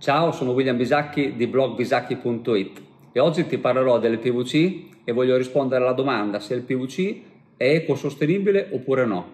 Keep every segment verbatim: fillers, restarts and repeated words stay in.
Ciao, sono William Bisacchi di blog bisacchi punto it e oggi ti parlerò del P V C e voglio rispondere alla domanda se il P V C è ecosostenibile oppure no.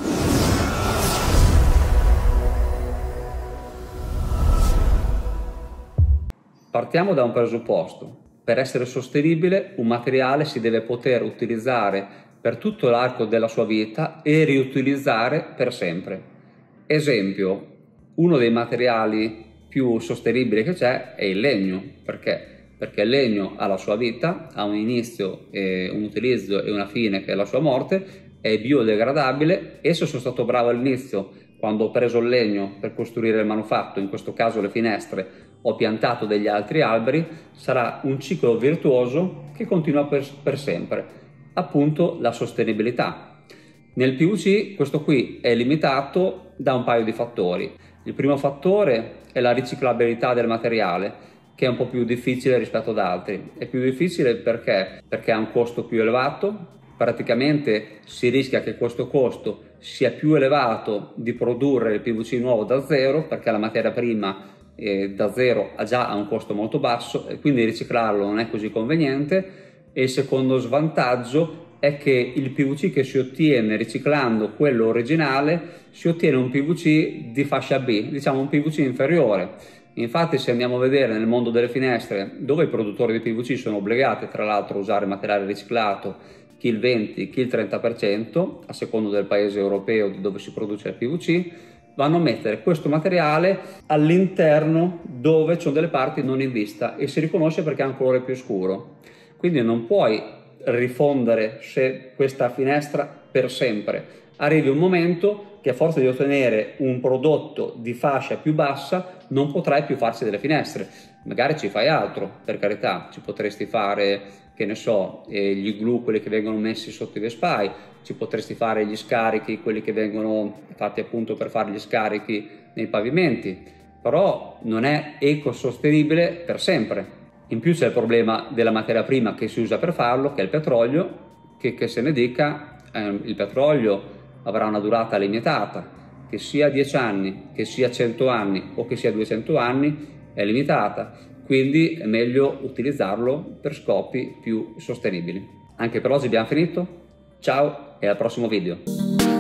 Partiamo da un presupposto. Per essere sostenibile, un materiale si deve poter utilizzare per tutto l'arco della sua vita e riutilizzare per sempre. Esempio, uno dei materiali più sostenibili che c'è è il legno. Perché? Perché il legno ha la sua vita, ha un inizio, e un utilizzo e una fine che è la sua morte, è biodegradabile e se sono stato bravo all'inizio, quando ho preso il legno per costruire il manufatto, in questo caso le finestre, ho piantato degli altri alberi, sarà un ciclo virtuoso che continua per, per sempre, appunto la sostenibilità. Nel P V C questo qui è limitato da un paio di fattori. Il primo fattore è la riciclabilità del materiale, che è un po' più difficile rispetto ad altri. È più difficile perché? Perché ha un costo più elevato, praticamente si rischia che questo costo sia più elevato di produrre il P V C nuovo da zero, perché la materia prima eh, da zero ha già un costo molto basso e quindi riciclarlo non è così conveniente. E il secondo svantaggio è che il P V C che si ottiene riciclando quello originale si ottiene un P V C di fascia B, diciamo un P V C inferiore. Infatti, se andiamo a vedere nel mondo delle finestre, dove i produttori di P V C sono obbligati tra l'altro a usare materiale riciclato, chi il venti, chi il trenta per cento, a seconda del paese europeo dove si produce il P V C, vanno a mettere questo materiale all'interno dove ci sono delle parti non in vista e si riconosce perché ha un colore più scuro. Quindi non puoi rifondere se questa finestra per sempre. Arrivi un momento che a forza di ottenere un prodotto di fascia più bassa non potrai più farsi delle finestre. Magari ci fai altro, per carità, ci potresti fare, che ne so, eh, gli igloo, quelli che vengono messi sotto i vespai, ci potresti fare gli scarichi, quelli che vengono fatti appunto per fare gli scarichi nei pavimenti, però non è ecosostenibile per sempre. In più c'è il problema della materia prima che si usa per farlo, che è il petrolio, che, che se ne dica, eh, il petrolio avrà una durata limitata, che sia dieci anni, che sia cento anni o che sia duecento anni, è limitata, quindi è meglio utilizzarlo per scopi più sostenibili. Anche per oggi abbiamo finito, ciao e al prossimo video.